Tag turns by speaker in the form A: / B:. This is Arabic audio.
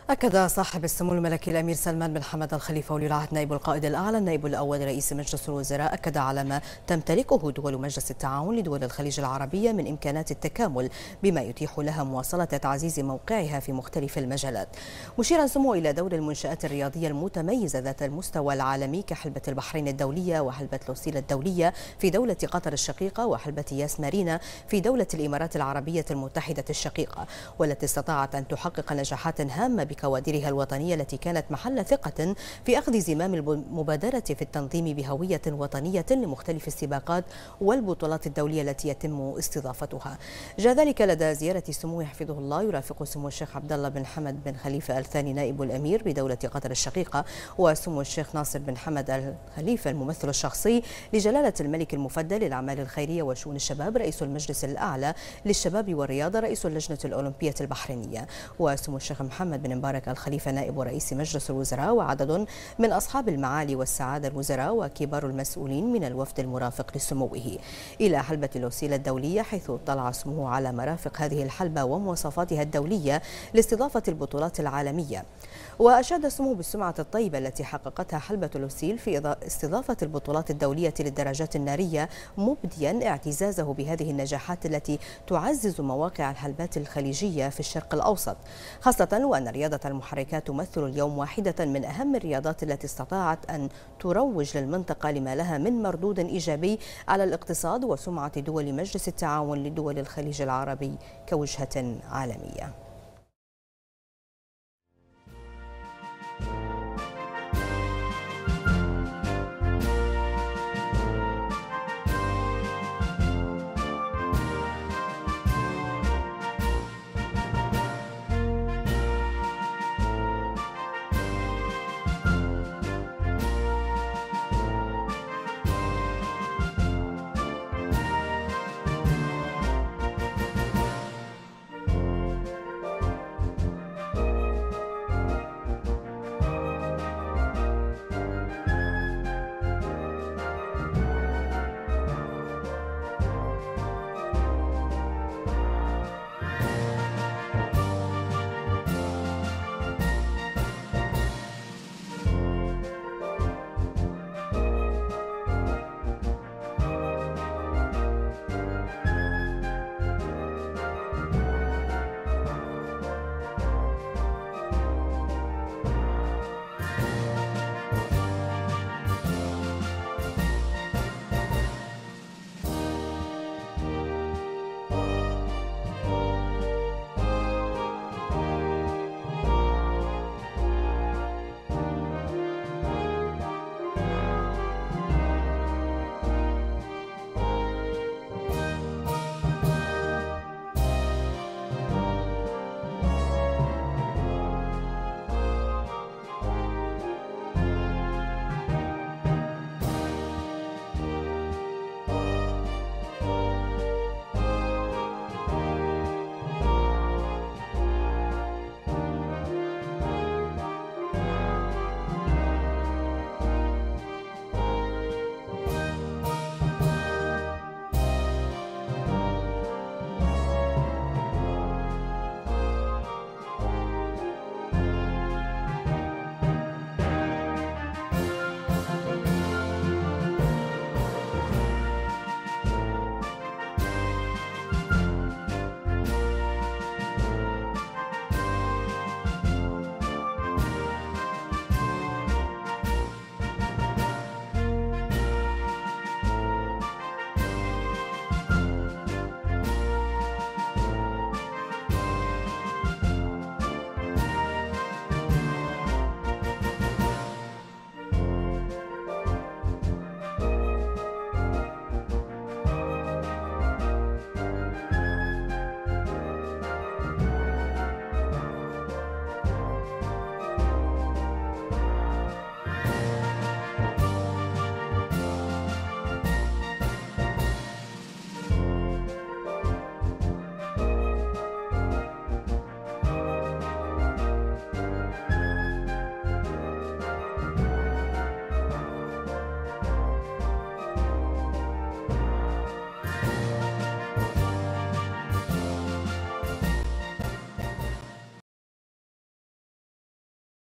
A: أكد صاحب السمو الملكي الأمير سلمان بن حمد الخليفة ولي العهد نائب القائد الأعلى النائب الأول رئيس مجلس الوزراء أكد على ما تمتلكه دول مجلس التعاون لدول الخليج العربية من إمكانات التكامل بما يتيح لها مواصلة تعزيز موقعها في مختلف المجالات، مشيرا سموه إلى دور المنشآت الرياضية المتميزة ذات المستوى العالمي كحلبة البحرين الدولية وحلبة لوسيل الدولية في دولة قطر الشقيقة وحلبة ياس مارينا في دولة الإمارات العربية المتحدة الشقيقة، والتي استطاعت أن تحقق نجاحات هامة بكوادرها الوطنية التي كانت محل ثقة في أخذ زمام المبادرة في التنظيم بهوية وطنية لمختلف السباقات والبطولات الدولية التي يتم استضافتها. جاء ذلك لدى زيارة سموه حفظه الله يرافق سمو الشيخ عبد الله بن حمد بن خليفة الثاني نائب الأمير بدولة قطر الشقيقة، وسمو الشيخ ناصر بن حمد الخليفة الممثل الشخصي لجلالة الملك المفدى للأعمال الخيرية وشؤون الشباب رئيس المجلس الأعلى للشباب والرياضة رئيس اللجنة الأولمبية البحرينية، وسمو الشيخ محمد بن مبارك الخليفة نائب رئيس مجلس الوزراء وعدد من أصحاب المعالي والسعادة الوزراء وكبار المسؤولين من الوفد المرافق لسموه إلى حلبة لوسيل الدولية، حيث اطلع سموه على مرافق هذه الحلبة ومواصفاتها الدولية لاستضافة البطولات العالمية. وأشاد سموه بالسمعة الطيبة التي حققتها حلبة لوسيل في استضافة البطولات الدولية للدراجات النارية، مبديا اعتزازه بهذه النجاحات التي تعزز مواقع الحلبات الخليجية في الشرق الأوسط، خاصة وأن رياضة المحركات تمثل اليوم واحدة من أهم الرياضات التي استطاعت أن تروج للمنطقة لما لها من مردود إيجابي على الاقتصاد وسمعة دول مجلس التعاون لدول الخليج العربي كوجهة عالمية.